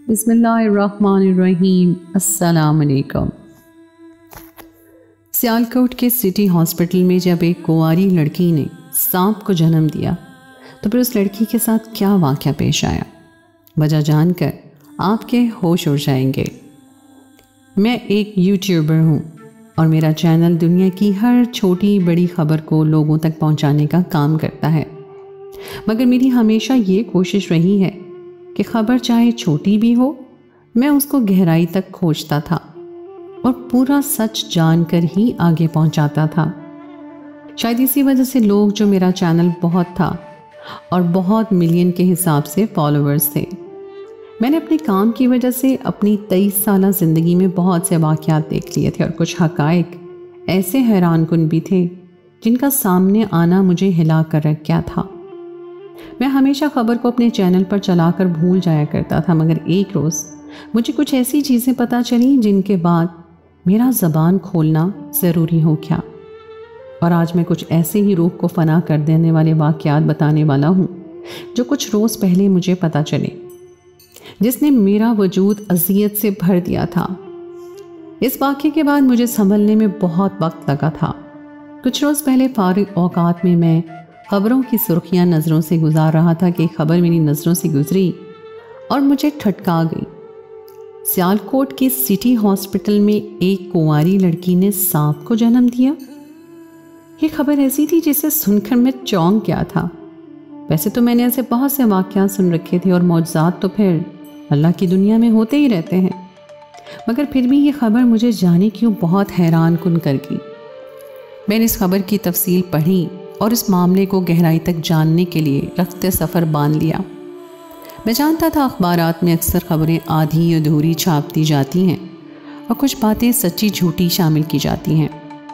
بسم اللہ الرحمن الرحیم۔ السلام علیکم۔ سیالکوٹ کے سٹی ہاسپٹل میں جب ایک کنواری لڑکی نے سانپ کو جنم دیا تو پھر اس لڑکی کے ساتھ کیا واقعہ پیش آیا، وجہ جان کر آپ کے ہوش اڑ جائیں گے۔ میں ایک یوٹیوبر ہوں اور میرا چینل دنیا کی ہر چھوٹی بڑی خبر کو لوگوں تک پہنچانے کا کام کرتا ہے، مگر میری ہمیشہ یہ کوشش رہی ہے کہ خبر چاہے چھوٹی بھی ہو، میں اس کو گہرائی تک کھوجتا تھا اور پورا سچ جان کر ہی آگے پہنچاتا تھا۔ شاید اسی وجہ سے لوگ جو میرا چینل بہت تھا اور بہت ملین کے حساب سے فالوورز تھے۔ میں نے اپنے کام کی وجہ سے اپنی 23 سالہ زندگی میں بہت سے واقعات دیکھ لیے تھے اور کچھ حقائق ایسے حیران کن بھی تھے جن کا سامنے آنا مجھے ہلا کر رکھ گیا تھا۔ میں ہمیشہ خبر کو اپنے چینل پر چلا کر بھول جایا کرتا تھا، مگر ایک روز مجھے کچھ ایسی چیزیں پتہ چلیں جن کے بعد میرا زبان کھولنا ضروری ہو گیا، اور آج میں کچھ ایسے ہی روح کو فنا کر دینے والے واقعات بتانے والا ہوں جو کچھ روز پہلے مجھے پتہ چلے، جس نے میرا وجود اذیت سے بھر دیا تھا۔ اس واقعے کے بعد مجھے سنبھلنے میں بہت وقت لگا تھا۔ کچھ روز پہلے فارغ اوقات میں میں خبروں کی سرخیاں نظروں سے گزار رہا تھا کہ خبر میری نظروں سے گزری اور مجھے ٹھٹکا گئی۔ سیالکوٹ کے سٹی ہاسپٹل میں ایک کنواری لڑکی نے سانپ کو جنم دیا۔ یہ خبر ایسی تھی جسے سن کر میں چونک گیا تھا۔ ویسے تو میں نے ایسے بہت سے واقعات سن رکھے تھے اور معجزات تو پھر اللہ کی دنیا میں ہوتے ہی رہتے ہیں، مگر پھر بھی یہ خبر مجھے جانے کیوں بہت حیران کن کر گئی۔ میں نے اس خبر کی تفصیل پڑھی اور اس معاملے کو گہرائی تک جاننے کے لیے رخت سفر باندھ لیا۔ میں جانتا تھا اخبارات میں اکثر خبریں آدھی ادھوری چھاپ دی جاتی ہیں اور کچھ باتیں سچی جھوٹی شامل کی جاتی ہیں،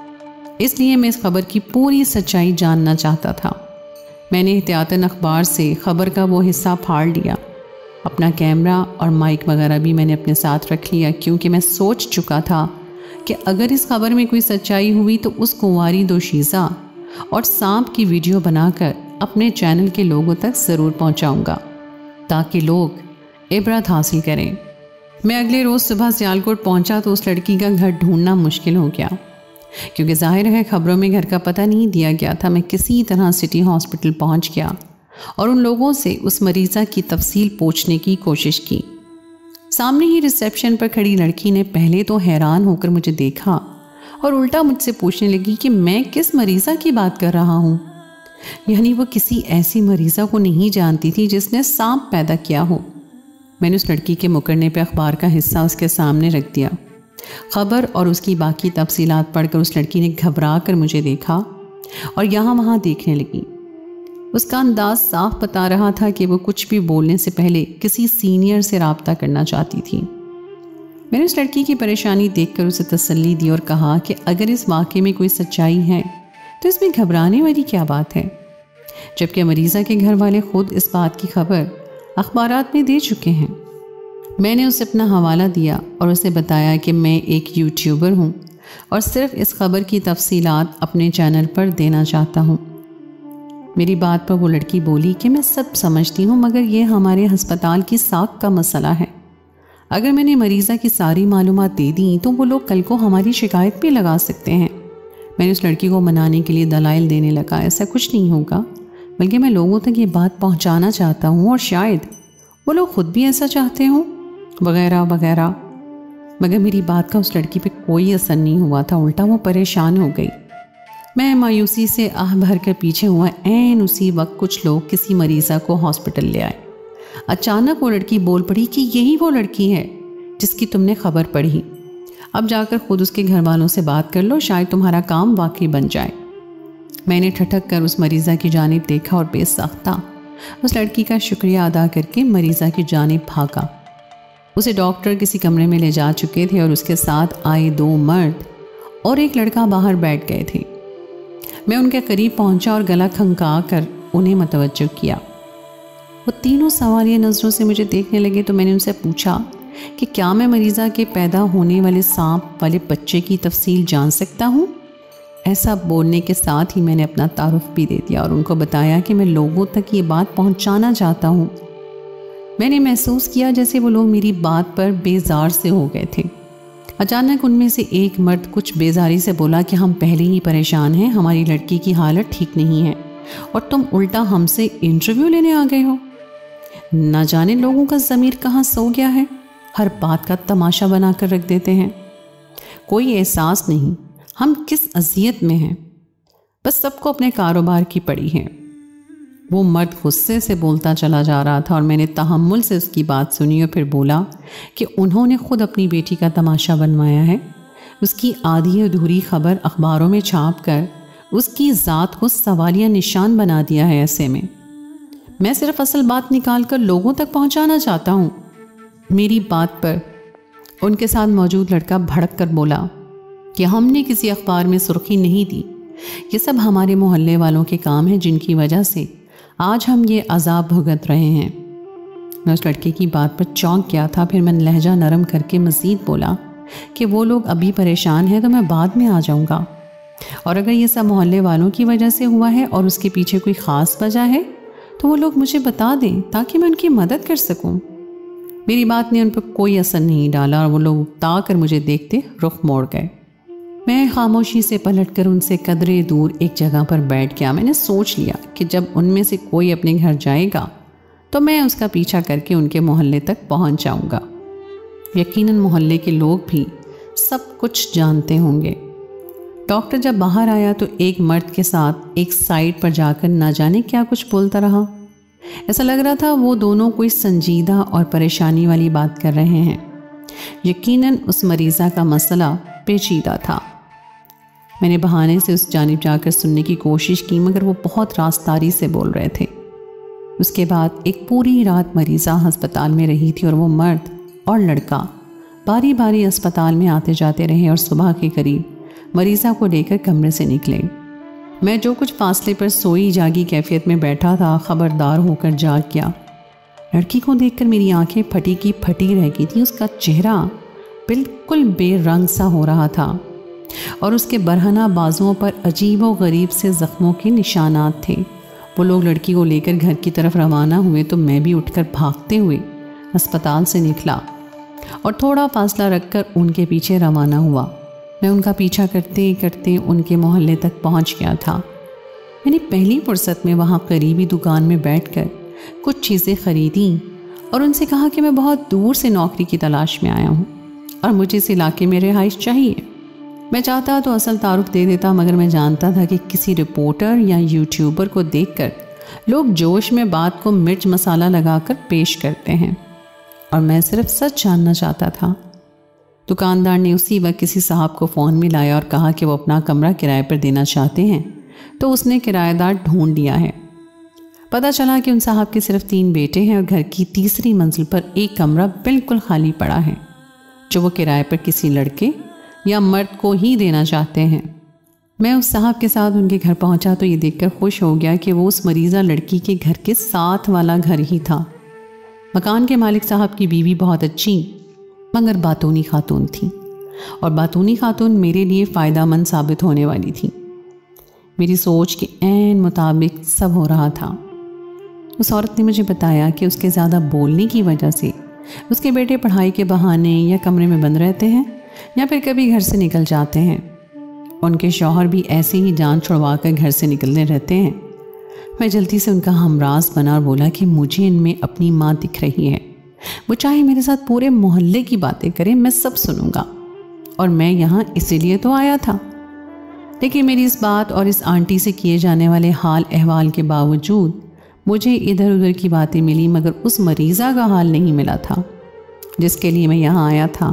اس لیے میں اس خبر کی پوری سچائی جاننا چاہتا تھا۔ میں نے احتیاطاً اخبار سے خبر کا وہ حصہ پھاڑ لیا۔ اپنا کیمرہ اور مائک وغیرہ بھی میں نے اپنے ساتھ رکھ لیا، کیونکہ میں سوچ چکا تھا کہ اگر اس خبر میں کوئی سچائی ہوئی تو اس کنواری دوشیزہ اور سانپ کی ویڈیو بنا کر اپنے چینل کے لوگوں تک ضرور پہنچاؤں گا تاکہ لوگ عبرت حاصل کریں۔ میں اگلے روز صبح سیالکوٹ پہنچا تو اس لڑکی کا گھر ڈھونڈنا مشکل ہو گیا، کیونکہ ظاہر ہے خبروں میں گھر کا پتہ نہیں دیا گیا تھا۔ میں کسی طرح سٹی ہاسپٹل پہنچ گیا اور ان لوگوں سے اس مریضہ کی تفصیل پوچھنے کی کوشش کی۔ سامنے ہی ریسیپشن پر کھڑی لڑکی نے پہلے تو حیران ہو کر مجھے دیکھا اور الٹا مجھ سے پوچھنے لگی کہ میں کس مریضہ کی بات کر رہا ہوں، یعنی وہ کسی ایسی مریضہ کو نہیں جانتی تھی جس نے سانپ پیدا کیا ہو۔ میں نے اس لڑکی کے مکرنے پہ اخبار کا حصہ اس کے سامنے رکھ دیا۔ خبر اور اس کی باقی تفصیلات پڑھ کر اس لڑکی نے گھبرا کر مجھے دیکھا اور یہاں وہاں دیکھنے لگی۔ اس کا انداز صاف بتا رہا تھا کہ وہ کچھ بھی بولنے سے پہلے کسی سینئر سے رابطہ کرنا چاہتی تھی۔ میں نے اس لڑکی کی پریشانی دیکھ کر اسے تسلی دی اور کہا کہ اگر اس واقعے میں کوئی سچائی ہے تو اس میں گھبرانے والی کیا بات ہے، جبکہ مریضہ کے گھر والے خود اس بات کی خبر اخبارات میں دے چکے ہیں۔ میں نے اسے اپنا حوالہ دیا اور اسے بتایا کہ میں ایک یوٹیوبر ہوں اور صرف اس خبر کی تفصیلات اپنے چینل پر دینا چاہتا ہوں۔ میری بات پر وہ لڑکی بولی کہ میں سب سمجھتی ہوں، مگر یہ ہمارے ہسپتال کی ساکھ کا مسئلہ ہے۔ اگر میں نے مریضہ کی ساری معلومات دے دیں تو وہ لوگ کل کو ہماری شکایت بھی لگا سکتے ہیں۔ میں نے اس لڑکی کو منانے کے لیے دلائل دینے لگا، ایسا کچھ نہیں ہوگا، بلکہ میں لوگوں تک یہ بات پہنچانا چاہتا ہوں اور شاید وہ لوگ خود بھی ایسا چاہتے ہوں، وغیرہ وغیرہ۔ مگر میری بات کا اس لڑکی پہ کوئی اثر نہیں ہوا تھا، الٹا وہ پریشان ہو گئی۔ میں مایوسی سے آہ بھر کر پیچھے ہوا، عین اسی وقت کچھ لوگ کسی مریضہ کو ہاسپٹل لے آئے۔ اچانک وہ لڑکی بول پڑی کہ یہی وہ لڑکی ہے جس کی تم نے خبر پڑھی، اب جا کر خود اس کے گھر والوں سے بات کر لو، شاید تمہارا کام واقعی بن جائے۔ میں نے ٹھٹک کر اس مریضہ کی جانب دیکھا اور بے ساختہ اس لڑکی کا شکریہ ادا کر کے مریضہ کی جانب بھاگا۔ اسے ڈاکٹر کسی کمرے میں لے جا چکے تھے اور اس کے ساتھ آئے 2 مرد اور ایک لڑکا باہر بیٹھ گئے تھے۔ میں ان کے قریب پہنچا اور گلا کھنکا کر انہیں متوجہ کیا۔ وہ تینوں سوالیہ نظروں سے مجھے دیکھنے لگے تو میں نے ان سے پوچھا کہ کیا میں مریضہ کے پیدا ہونے والے سانپ والے بچے کی تفصیل جان سکتا ہوں؟ ایسا بولنے کے ساتھ ہی میں نے اپنا تعارف بھی دے دیا اور ان کو بتایا کہ میں لوگوں تک یہ بات پہنچانا چاہتا ہوں۔ میں نے محسوس کیا جیسے وہ لوگ میری بات پر بیزار سے ہو گئے تھے۔ اچانک ان میں سے ایک مرد کچھ بیزاری سے بولا کہ ہم پہلے ہی پریشان ہیں، ہماری لڑکی کی حالت ٹھیک نہیں ہے اور تم الٹا ہم سے انٹرویو لینے آ گئے ہو۔ نہ جانے لوگوں کا ضمیر کہاں سو گیا ہے، ہر بات کا تماشا بنا کر رکھ دیتے ہیں۔ کوئی احساس نہیں ہم کس اذیت میں ہیں، بس سب کو اپنے کاروبار کی پڑی ہے۔ وہ مرد غصے سے بولتا چلا جا رہا تھا اور میں نے تحمل سے اس کی بات سنی اور پھر بولا کہ انہوں نے خود اپنی بیٹی کا تماشا بنوایا ہے، اس کی آدھی ادھوری خبر اخباروں میں چھاپ کر اس کی ذات کو سوالیہ نشان بنا دیا ہے۔ ایسے میں صرف اصل بات نکال کر لوگوں تک پہنچانا چاہتا ہوں۔ میری بات پر ان کے ساتھ موجود لڑکا بھڑک کر بولا کہ ہم نے کسی اخبار میں سرخی نہیں دی، یہ سب ہمارے محلے والوں کے کام ہیں جن کی وجہ سے آج ہم یہ عذاب بھگت رہے ہیں۔ میں اس لڑکے کی بات پر چونک گیا تھا، پھر میں نے لہجہ نرم کر کے مزید بولا کہ وہ لوگ ابھی پریشان ہیں تو میں بعد میں آ جاؤں گا، اور اگر یہ سب محلے والوں کی وجہ سے ہوا ہے اور اس کے پیچھے کوئی خاص وجہ ہے تو وہ لوگ مجھے بتا دیں تاکہ میں ان کی مدد کر سکوں۔ میری بات نے ان پر کوئی اثر نہیں ڈالا اور وہ لوگ اکتا کر مجھے دیکھتے رخ موڑ گئے۔ میں خاموشی سے پلٹ کر ان سے قدرے دور ایک جگہ پر بیٹھ گیا۔ میں نے سوچ لیا کہ جب ان میں سے کوئی اپنے گھر جائے گا تو میں اس کا پیچھا کر کے ان کے محلے تک پہنچ جاؤں گا۔ یقیناً محلے کے لوگ بھی سب کچھ جانتے ہوں گے۔ ڈاکٹر جب باہر آیا تو ایک مرد کے ساتھ ایک سائٹ پر جا کر نہ جانے کیا کچھ بولتا رہا۔ ایسا لگ رہا تھا وہ دونوں کوئی سنجیدہ اور پریشانی والی بات کر رہے ہیں۔ یقیناً اس مریضہ کا مسئلہ پیچیدہ تھا۔ میں نے بہانے سے اس جانب جا کر سننے کی کوشش کی، مگر وہ بہت راستاری سے بول رہے تھے۔ اس کے بعد ایک پوری رات مریضہ ہسپتال میں رہی تھی اور وہ مرد اور لڑکا باری باری اسپتال میں آتے جاتے رہے اور صبح کے قریب مریضہ کو لے کر کمرے سے نکلے۔ میں جو کچھ فاصلے پر سوئی جاگی کیفیت میں بیٹھا تھا خبردار ہو کر جاگ گیا۔ لڑکی کو دیکھ کر میری آنکھیں پھٹی کی پھٹی رہ گئی تھیں۔ اس کا چہرہ بالکل بے رنگ سا ہو رہا تھا اور اس کے برہنہ بازوؤں پر عجیب و غریب سے زخموں کے نشانات تھے۔ وہ لوگ لڑکی کو لے کر گھر کی طرف روانہ ہوئے تو میں بھی اٹھ کر بھاگتے ہوئے اسپتال سے نکلا اور تھوڑا فاصلہ رکھ کر ان کے پیچھے روانہ ہوا۔ میں ان کا پیچھا کرتے کرتے ان کے محلے تک پہنچ گیا تھا۔ میں نے پہلی فرصت میں وہاں قریبی دکان میں بیٹھ کر کچھ چیزیں خریدیں اور ان سے کہا کہ میں بہت دور سے نوکری کی تلاش میں آیا ہوں اور مجھے اس علاقے میں رہائش چاہیے۔ میں چاہتا تو اصل تعارف دے دیتا، مگر میں جانتا تھا کہ کسی رپورٹر یا یوٹیوبر کو دیکھ کر لوگ جوش میں بات کو مرچ مسالہ لگا کر پیش کرتے ہیں، اور میں صرف سچ جاننا چاہتا تھا۔ دکاندار نے اسی وقت کسی صاحب کو فون میں لایا اور کہا کہ وہ اپنا کمرہ کرائے پر دینا چاہتے ہیں، تو اس نے کرایہ دار ڈھونڈ لیا ہے۔ پتہ چلا کہ ان صاحب کے صرف 3 بیٹے ہیں اور گھر کی تیسری منزل پر ایک کمرہ بالکل خالی پڑا ہے جو وہ کرائے پر کسی لڑکے یا مرد کو ہی دینا چاہتے ہیں۔ میں اس صاحب کے ساتھ ان کے گھر پہنچا تو یہ دیکھ کر خوش ہو گیا کہ وہ اس مریضہ لڑکی کے گھر کے ساتھ والا گھر ہی تھا۔ مکان کے مالک صاحب کی بیوی بہت اچھی مگر باتونی خاتون تھی، اور باتونی خاتون میرے لیے فائدہ مند ثابت ہونے والی تھی۔ میری سوچ کے عین مطابق سب ہو رہا تھا۔ اس عورت نے مجھے بتایا کہ اس کے زیادہ بولنے کی وجہ سے اس کے بیٹے پڑھائی کے بہانے یا کمرے میں بند رہتے ہیں یا پھر کبھی گھر سے نکل جاتے ہیں۔ ان کے شوہر بھی ایسے ہی جان چھڑوا کر گھر سے نکلنے رہتے ہیں۔ میں جلدی سے ان کا ہمراز بنا اور بولا کہ مجھے ان میں اپنی ماں دکھ رہی ہے، وہ چاہے میرے ساتھ پورے محلے کی باتیں کریں، میں سب سنوں گا، اور میں یہاں اسی لیے تو آیا تھا۔ لیکن میری اس بات اور اس آنٹی سے کیے جانے والے حال احوال کے باوجود مجھے ادھر ادھر کی باتیں ملی، مگر اس مریضہ کا حال نہیں ملا تھا جس کے لیے میں یہاں آیا تھا۔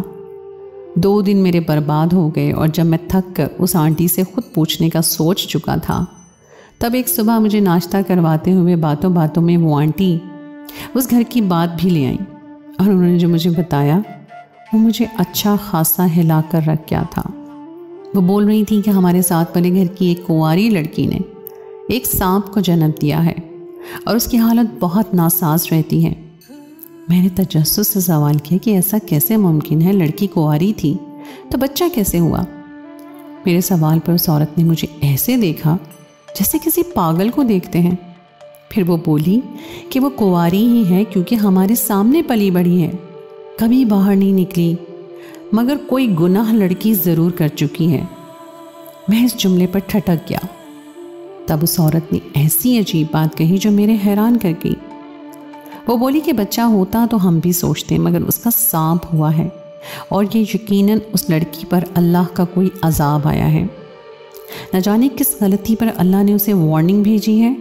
2 دن میرے برباد ہو گئے، اور جب میں تھک کر اس آنٹی سے خود پوچھنے کا سوچ چکا تھا، تب ایک صبح مجھے ناشتہ کرواتے ہوئے باتوں باتوں میں وہ آنٹی اس گھر کی بات بھی لے آئیں، اور انہوں نے جو مجھے بتایا وہ مجھے اچھا خاصا ہلا کر رکھ گیا تھا۔ وہ بول رہی تھی کہ ہمارے ساتھ والے گھر کی ایک کنواری لڑکی نے ایک سانپ کو جنم دیا ہے اور اس کی حالت بہت ناساز رہتی ہے۔ میں نے تجسس سے سوال کیا کہ ایسا کیسے ممکن ہے، لڑکی کنواری تھی تو بچہ کیسے ہوا؟ میرے سوال پر اس عورت نے مجھے ایسے دیکھا جیسے کسی پاگل کو دیکھتے ہیں، پھر وہ بولی کہ وہ کنواری ہی ہے کیونکہ ہمارے سامنے پلی بڑھی ہے، کبھی باہر نہیں نکلی، مگر کوئی گناہ لڑکی ضرور کر چکی ہے۔ میں اس جملے پر ٹھٹک گیا۔ تب اس عورت نے ایسی عجیب بات کہی جو میرے حیران کر گئی۔ وہ بولی کہ بچہ ہوتا تو ہم بھی سوچتے مگر اس کا سانپ ہوا ہے، اور یہ یقیناً اس لڑکی پر اللہ کا کوئی عذاب آیا ہے۔ نہ جانے کس غلطی پر اللہ نے اسے وارننگ بھیجی ہے۔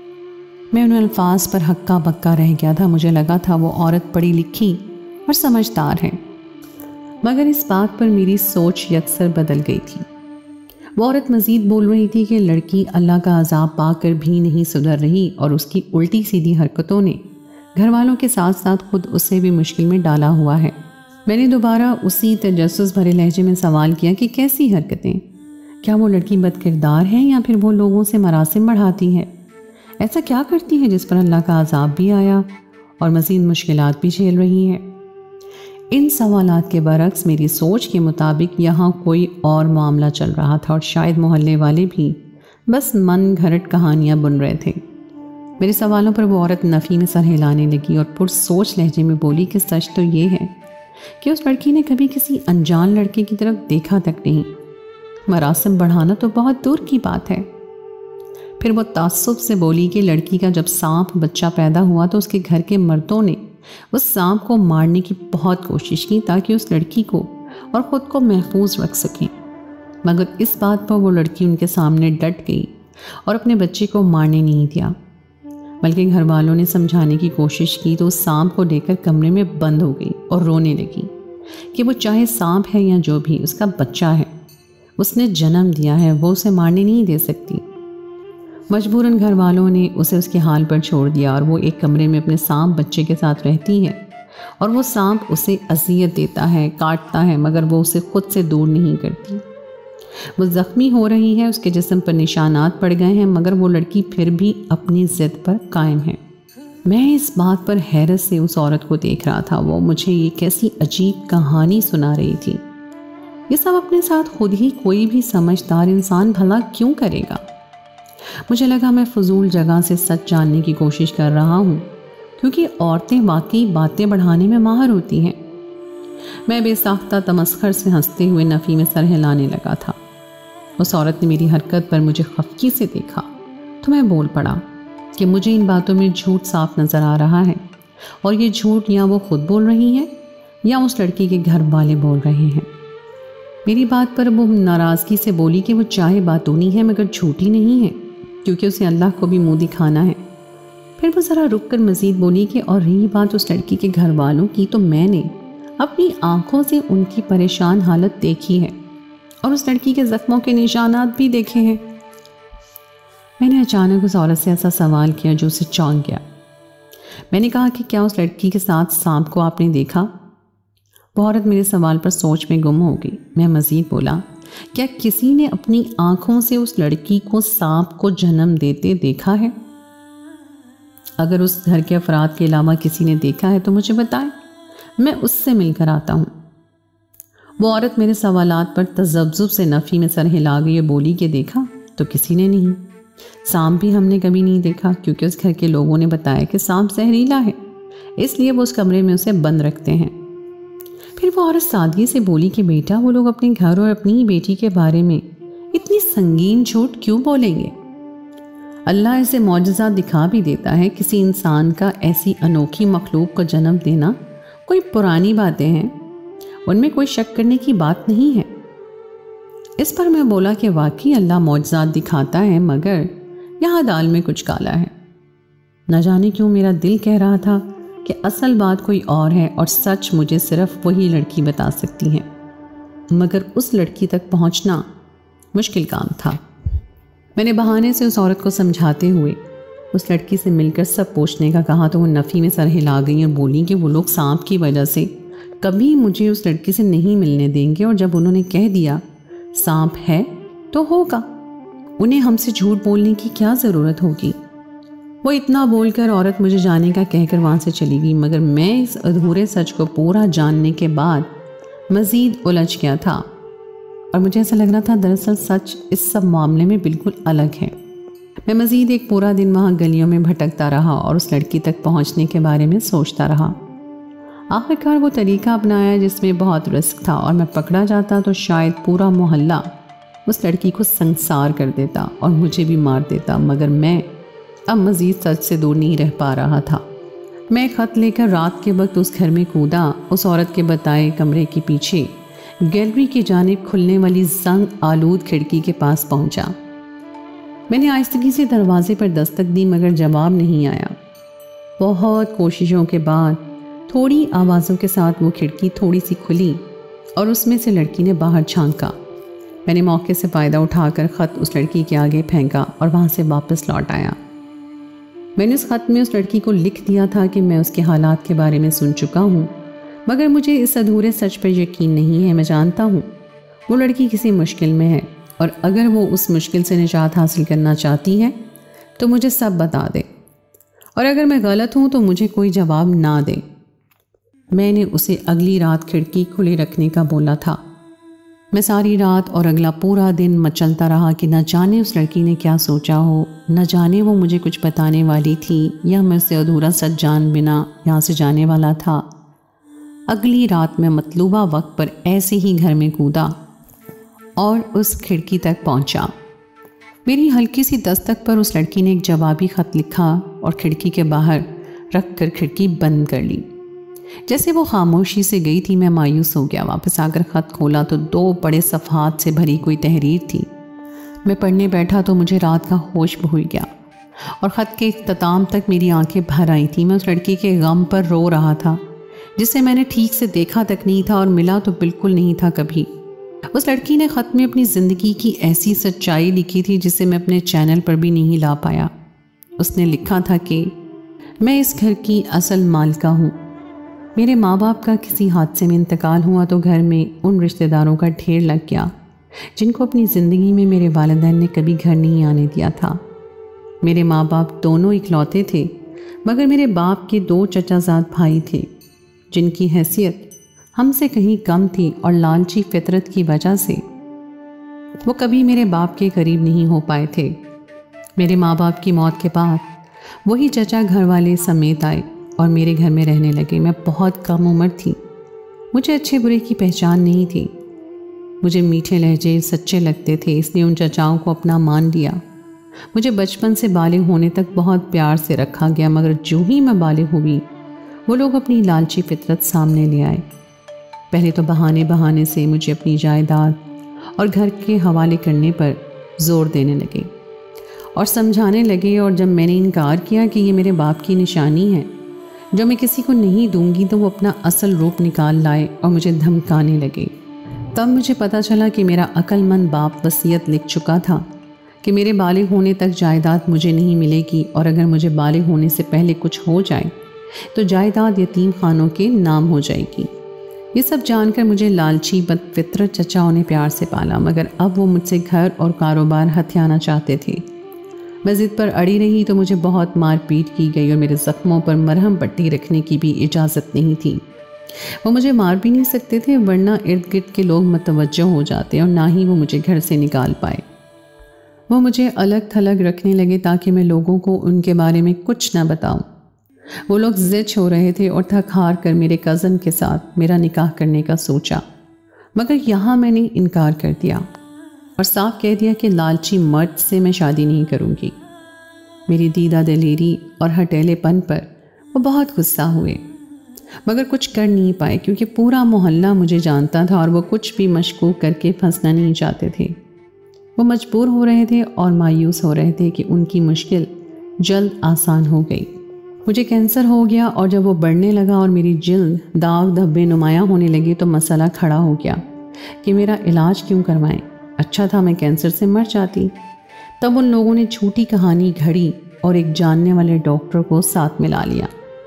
میں ان الفاظ پر ہکا بکا رہ گیا تھا۔ مجھے لگا تھا وہ عورت پڑھی لکھی اور سمجھدار ہے، مگر اس بات پر میری سوچ یکسر بدل گئی تھی۔ وہ عورت مزید بول رہی تھی کہ لڑکی اللہ کا عذاب پا کر بھی نہیں سدھر رہی، اور اس کی الٹی سیدھی حرکتوں نے گھر والوں کے ساتھ ساتھ خود اسے بھی مشکل میں ڈالا ہوا ہے۔ میں نے دوبارہ اسی تجسس بھرے لہجے میں سوال کیا کہ کیسی حرکتیں؟ کیا وہ لڑکی بد کردار ہے یا پھر وہ لوگوں سے مراسم بڑھاتی ہے؟ ایسا کیا کرتی ہے جس پر اللہ کا عذاب بھی آیا اور مزید مشکلات بھی جھیل رہی ہے؟ ان سوالات کے برعکس میری سوچ کے مطابق یہاں کوئی اور معاملہ چل رہا تھا، اور شاید محلے والے بھی بس من گھڑت کہانیاں بن رہے تھے۔ میرے سوالوں پر وہ عورت نفی میں سر ہلانے لگی اور پرسوچ لہجے میں بولی کہ سچ تو یہ ہے کہ اس لڑکی نے کبھی کسی انجان لڑکے کی طرف دیکھا تک نہیں، مراسم بڑھانا تو بہت دور کی بات ہے۔ پھر وہ تعصب سے بولی کہ لڑکی کا جب سانپ بچہ پیدا ہوا تو اس کے گھر کے مردوں نے اس سانپ کو مارنے کی بہت کوشش کی تاکہ اس لڑکی کو اور خود کو محفوظ رکھ سکیں، مگر اس بات پر وہ لڑکی ان کے سامنے ڈٹ گئی اور اپنے بچے کو مارنے نہیں دیا، بلکہ گھر والوں نے سمجھانے کی کوشش کی تو اس سانپ کو لے کر کمرے میں بند ہو گئی اور رونے لگی کہ وہ چاہے سانپ ہے یا جو بھی اس کا بچہ ہے، اس نے جنم دیا ہے، وہ اسے مارنے نہیں دے سکتی۔ مجبوراً گھر والوں نے اسے اس کے حال پر چھوڑ دیا، اور وہ ایک کمرے میں اپنے سانپ بچے کے ساتھ رہتی ہے، اور وہ سانپ اسے اذیت دیتا ہے، کاٹتا ہے، مگر وہ اسے خود سے دور نہیں کرتی۔ وہ زخمی ہو رہی ہے، اس کے جسم پر نشانات پڑ گئے ہیں، مگر وہ لڑکی پھر بھی اپنی ضد پر قائم ہے۔ میں اس بات پر حیرت سے اس عورت کو دیکھ رہا تھا۔ وہ مجھے یہ کیسی عجیب کہانی سنا رہی تھی۔ یہ سب اپنے ساتھ خود ہی کوئی بھی سمجھدار انسان بھلا کیوں کرے گا؟ مجھے لگا میں فضول جگہ سے سچ جاننے کی کوشش کر رہا ہوں، کیونکہ عورتیں واقعی باتیں بڑھانے میں ماہر ہوتی ہیں۔ میں بے ساختہ تمسخر سے ہنستے ہوئے نفی میں سر ہلانے لگا تھا۔ اس عورت نے میری حرکت پر مجھے خفگی سے دیکھا تو میں بول پڑا کہ مجھے ان باتوں میں جھوٹ صاف نظر آ رہا ہے، اور یہ جھوٹ یا وہ خود بول رہی ہے یا اس لڑکی کے گھر والے بول رہے ہیں۔ میری بات پر وہ ناراضگی سے بولی کہ وہ چاہے باتونی ہے مگر جھوٹی نہیں ہے، کیونکہ اسے اللہ کو بھی منہ دکھانا ہے۔ پھر وہ ذرا رک کر مزید بولی کہ اور رہی بات اس لڑکی کے گھر والوں کی، تو میں نے اپنی آنکھوں سے ان کی پریشان حالت دیکھی ہے اور اس لڑکی کے زخموں کے نشانات بھی دیکھے ہیں۔ میں نے اچانک اس عورت سے ایسا سوال کیا جو اسے چونک گیا۔ میں نے کہا کہ کیا اس لڑکی کے ساتھ سانپ کو آپ نے دیکھا؟ وہ عورت میرے سوال پر سوچ میں گم ہو گئی۔ میں مزید بولا، کیا کسی نے اپنی آنکھوں سے اس لڑکی کو سانپ کو جنم دیتے دیکھا ہے؟ اگر اس گھر کے افراد کے علاوہ کسی نے دیکھا ہے تو مجھے بتائیں، میں اس سے مل کر آتا ہوں۔ وہ عورت میرے سوالات پر تذبذب سے نفی میں سر ہلا گئی اور بولی کہ دیکھا تو کسی نے نہیں، سانپ بھی ہم نے کبھی نہیں دیکھا، کیونکہ اس گھر کے لوگوں نے بتایا کہ سانپ زہریلا ہے، اس لیے وہ اس کمرے میں اسے بند رکھتے ہیں۔ پھر وہ عورت سادگی سے بولی کہ بیٹا وہ لوگ اپنے گھر اور اپنی ہی بیٹی کے بارے میں اتنی سنگین جھوٹ کیوں بولیں گے؟ اللہ ایسے معجزات دکھا بھی دیتا ہے، کسی انسان کا ایسی انوکھی مخلوق کو جنم دینا کوئی پرانی باتیں ہیں، ان میں کوئی شک کرنے کی بات نہیں ہے۔ اس پر میں بولا کہ واقعی اللہ معجزات دکھاتا ہے، مگر یہاں دال میں کچھ کالا ہے۔ نہ جانے کیوں میرا دل کہہ رہا تھا کہ اصل بات کوئی اور ہے اور سچ مجھے صرف وہی لڑکی بتا سکتی ہے، مگر اس لڑکی تک پہنچنا مشکل کام تھا۔ میں نے بہانے سے اس عورت کو سمجھاتے ہوئے اس لڑکی سے مل کر سب پوچھنے کا کہا تو وہ نفی میں سر ہلا گئی اور بولی کہ وہ لوگ سانپ کی وجہ سے کبھی مجھے اس لڑکی سے نہیں ملنے دیں گے، اور جب انہوں نے کہہ دیا سانپ ہے تو ہوگا، انہیں ہم سے جھوٹ بولنے کی کیا ضرورت ہوگی۔ وہ اتنا بول کر عورت مجھے جانے کا کہہ کر وہاں سے چلی گئی، مگر میں اس ادھورے سچ کو پورا جاننے کے بعد مزید الجھ گیا تھا، اور مجھے ایسا لگ رہا تھا دراصل سچ اس سب معاملے میں بالکل الگ ہے۔ میں مزید ایک پورا دن وہاں گلیوں میں بھٹکتا رہا اور اس لڑکی تک پہنچنے کے بارے میں سوچتا رہا۔ آخرکار وہ طریقہ اپنایا جس میں بہت رسک تھا، اور میں پکڑا جاتا تو شاید پورا محلہ اس لڑکی کو سنسار کر دیتا اور مجھے بھی مار دیتا، مگر میں اب مزید سچ سے دور نہیں رہ پا رہا تھا۔ میں خط لے کر رات کے وقت اس گھر میں کودا، اس عورت کے بتائے کمرے کے پیچھے گیلری کی جانب کھلنے والی زنگ آلود کھڑکی کے پاس پہنچا۔ میں نے آہستگی سے دروازے پر دستک دی، مگر جواب نہیں آیا۔ بہت کوششوں کے بعد تھوڑی آوازوں کے ساتھ وہ کھڑکی تھوڑی سی کھلی اور اس میں سے لڑکی نے باہر جھانکا۔ میں نے موقع سے فائدہ اٹھا کر خط اس لڑکی کے آگے پھینکا اور وہاں سے واپس لوٹ آیا۔ میں نے اس خط میں اس لڑکی کو لکھ دیا تھا کہ میں اس کے حالات کے بارے میں سن چکا ہوں، مگر مجھے اس ادھورے سچ پر یقین نہیں ہے۔ میں جانتا ہوں وہ لڑکی کسی مشکل میں ہے، اور اگر وہ اس مشکل سے نجات حاصل کرنا چاہتی ہے تو مجھے سب بتا دے، اور اگر میں غلط ہوں تو مجھے کوئی جواب نہ دے۔ میں نے اسے اگلی رات کھڑکی کھلی رکھنے کا بولا تھا۔ میں ساری رات اور اگلا پورا دن مچلتا رہا کہ نہ جانے اس لڑکی نے کیا سوچا ہو، نہ جانے وہ مجھے کچھ بتانے والی تھی یا میں اسے ادھورا سچ جان بنا یہاں سے جانے والا تھا۔ اگلی رات میں مطلوبہ وقت پر ایسے ہی گھر میں کودا اور اس کھڑکی تک پہنچا۔ میری ہلکی سی دستک پر اس لڑکی نے ایک جوابی خط لکھا اور کھڑکی کے باہر رکھ کر کھڑکی بند کر لی۔ جیسے وہ خاموشی سے گئی تھی، میں مایوس ہو گیا۔ واپس آ کر خط کھولا تو 2 بڑے صفحات سے بھری کوئی تحریر تھی۔ میں پڑھنے بیٹھا تو مجھے رات کا ہوش بھول گیا اور خط کے اختتام تک میری آنکھیں بھر آئی تھیں۔ میں اس لڑکی کے غم پر رو رہا تھا جسے میں نے ٹھیک سے دیکھا تک نہیں تھا اور ملا تو بالکل نہیں تھا کبھی۔ اس لڑکی نے خط میں اپنی زندگی کی ایسی سچائی لکھی تھی جسے میں اپنے چینل پر بھی نہیں لا پایا۔ اس نے لکھا تھا کہ میں اس گھر کی اصل مالکہ ہوں۔ میرے ماں باپ کا کسی حادثے میں انتقال ہوا تو گھر میں ان رشتہ داروں کا ڈھیر لگ گیا جن کو اپنی زندگی میں میرے والدین نے کبھی گھر نہیں آنے دیا تھا۔ میرے ماں باپ دونوں اکلوتے تھے، مگر میرے باپ کے 2 چچا زاد بھائی تھے جن کی حیثیت ہم سے کہیں کم تھی، اور لالچی فطرت کی وجہ سے وہ کبھی میرے باپ کے قریب نہیں ہو پائے تھے۔ میرے ماں باپ کی موت کے بعد وہی چچا گھر والے سمیت آئے اور میرے گھر میں رہنے لگے۔ میں بہت کم عمر تھی، مجھے اچھے برے کی پہچان نہیں تھی۔ مجھے میٹھے لہجے سچے لگتے تھے، اس لیے ان چچاؤں کو اپنا مان لیا۔ مجھے بچپن سے بالغ ہونے تک بہت پیار سے رکھا گیا، مگر جو ہی میں بالغ ہوئی وہ لوگ اپنی لالچی فطرت سامنے لے آئے۔ پہلے تو بہانے سے مجھے اپنی جائیداد اور گھر کے حوالے کرنے پر زور دینے لگے اور سمجھانے لگے، اور جب میں نے انکار کیا کہ یہ میرے باپ کی نشانی ہے جو میں کسی کو نہیں دوں گی، تو وہ اپنا اصل روپ نکال لائے اور مجھے دھمکانے لگے۔ تب مجھے پتہ چلا کہ میرا عقل مند باپ وصیت لکھ چکا تھا کہ میرے بالغ ہونے تک جائیداد مجھے نہیں ملے گی، اور اگر مجھے بالغ ہونے سے پہلے کچھ ہو جائے تو جائیداد یتیم خانوں کے نام ہو جائے گی۔ یہ سب جان کر مجھے لالچی بد فطرت چچاؤں نے پیار سے پالا، مگر اب وہ مجھ سے گھر اور کاروبار ہتھیانا چاہتے تھے۔ میں ضد پر اڑی رہی تو مجھے بہت مار پیٹ کی گئی، اور میرے زخموں پر مرہم پٹی رکھنے کی بھی اجازت نہیں تھی۔ وہ مجھے مار بھی نہیں سکتے تھے، ورنہ ارد گرد کے لوگ متوجہ ہو جاتے، اور نہ ہی وہ مجھے گھر سے نکال پائے۔ وہ مجھے الگ تھلگ رکھنے لگے تاکہ میں لوگوں کو ان کے بارے میں کچھ نہ بتاؤں۔ وہ لوگ ضد ہو رہے تھے اور تھک ہار کر میرے کزن کے ساتھ میرا نکاح کرنے کا سوچا، مگر یہاں میں نے انکار کر دیا اور صاف کہہ دیا کہ لالچی مرد سے میں شادی نہیں کروں گی۔ میری دیدہ دلیری اور ہٹیلے پن پر وہ بہت غصہ ہوئے، مگر کچھ کر نہیں پائے کیونکہ پورا محلہ مجھے جانتا تھا اور وہ کچھ بھی مشکوک کر کے پھنسنا نہیں چاہتے تھے۔ وہ مجبور ہو رہے تھے اور مایوس ہو رہے تھے کہ ان کی مشکل جلد آسان ہو گئی۔ مجھے کینسر ہو گیا، اور جب وہ بڑھنے لگا اور میری جلد داغ دھبے نمایاں ہونے لگے تو مسئلہ کھڑا ہو گیا کہ میرا علاج کیوں کروائیں۔ اچھا تھا میں کینسر سے مر جاتی۔ تب ان لوگوں نے جھوٹی کہانی گھڑی اور ایک جاننے والے ڈاکٹر کو ساتھ ملا لیا۔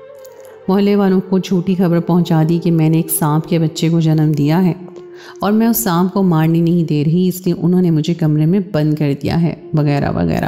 محلے والوں کو جھوٹی خبر پہنچا دی کہ میں نے ایک سانپ کے بچے کو جنم دیا ہے اور میں اس سانپ کو مارنے نہیں دے رہی، اس لیے انہوں نے مجھے کمرے میں بند کر دیا ہے، وغیرہ وغیرہ۔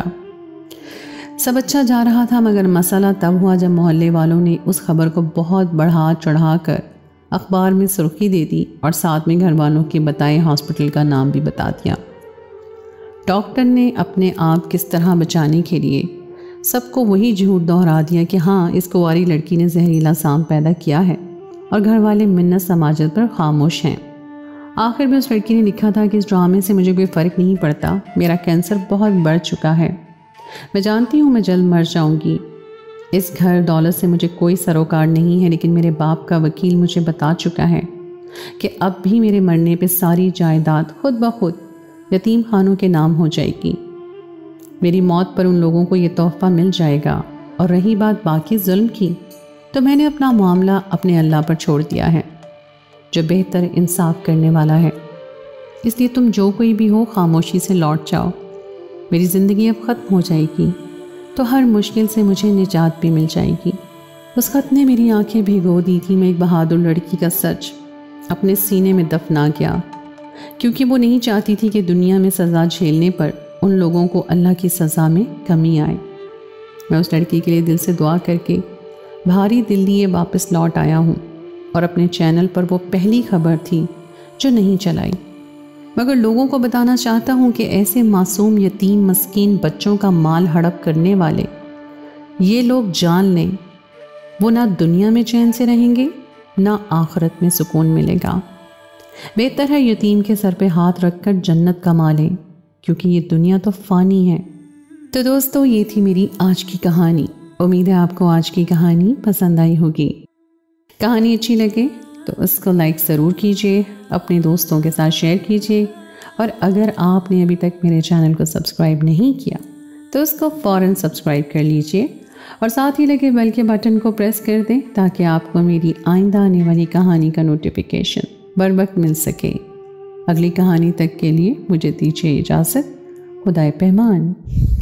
سب اچھا جا رہا تھا، مگر مسئلہ تب ہوا جب محلے والوں نے اس خبر کو بہت بڑھا چڑھا کر اخبار میں سرخی دے دی اور ساتھ میں گھر والوں کے بتائے ہاسپٹل کا نام بھی بتا دیا۔ ڈاکٹر نے اپنے آپ کس طرح بچانے کے لیے سب کو وہی جھوٹ دہرا دیا کہ ہاں اس کنواری لڑکی نے زہریلا سانپ پیدا کیا ہے، اور گھر والے منت سماجت پر خاموش ہیں۔ آخر میں اس لڑکی نے لکھا تھا کہ اس ڈرامے سے مجھے کوئی فرق نہیں پڑتا، میرا کینسر بہت بڑھ چکا ہے، میں جانتی ہوں میں جلد مر جاؤں گی، اس گھر دولت سے مجھے کوئی سروکار نہیں ہے، لیکن میرے باپ کا وکیل مجھے بتا چکا ہے کہ اب بھی میرے مرنے پہ ساری جائیداد خود بخود یتیم خانوں کے نام ہو جائے گی، میری موت پر ان لوگوں کو یہ تحفہ مل جائے گا، اور رہی بات باقی ظلم کی تو میں نے اپنا معاملہ اپنے اللہ پر چھوڑ دیا ہے جو بہتر انصاف کرنے والا ہے، اس لیے تم جو کوئی بھی ہو خاموشی سے لوٹ جاؤ، میری زندگی اب ختم ہو جائے گی تو ہر مشکل سے مجھے نجات بھی مل جائے گی۔ اس خط نے میری آنکھیں بھگو دی تھی، میں ایک بہادر لڑکی کا سچ اپنے سینے میں دفنا گیا، کیونکہ وہ نہیں چاہتی تھی کہ دنیا میں سزا جھیلنے پر ان لوگوں کو اللہ کی سزا میں کمی آئے۔ میں اس لڑکی کے لیے دل سے دعا کر کے بھاری دل لیے واپس لوٹ آیا ہوں، اور اپنے چینل پر وہ پہلی خبر تھی جو نہیں چلائی، مگر لوگوں کو بتانا چاہتا ہوں کہ ایسے معصوم یتیم مسکین بچوں کا مال ہڑپ کرنے والے یہ لوگ جان لیں، وہ نہ دنیا میں چین سے رہیں گے نہ آخرت میں سکون ملے گا۔ بہتر ہے یتیم کے سر پہ ہاتھ رکھ کر جنت کما لیں، کیونکہ یہ دنیا تو فانی ہے۔ تو دوستو، یہ تھی میری آج کی کہانی۔ امید ہے آپ کو آج کی کہانی پسند آئی ہوگی۔ کہانی اچھی لگے تو اس کو لائک ضرور کیجیے، اپنے دوستوں کے ساتھ شیئر کیجیے، اور اگر آپ نے ابھی تک میرے چینل کو سبسکرائب نہیں کیا تو اس کو فوراً سبسکرائب کر لیجیے، اور ساتھ ہی لگے بیل کے بٹن کو پریس کر دیں تاکہ آپ کو میری آئندہ آنے والی کہانی کا نوٹیفیکیشن بروقت مل سکے۔ اگلی کہانی تک کے لیے مجھے دیجیے اجازت۔ خدائے پہمان۔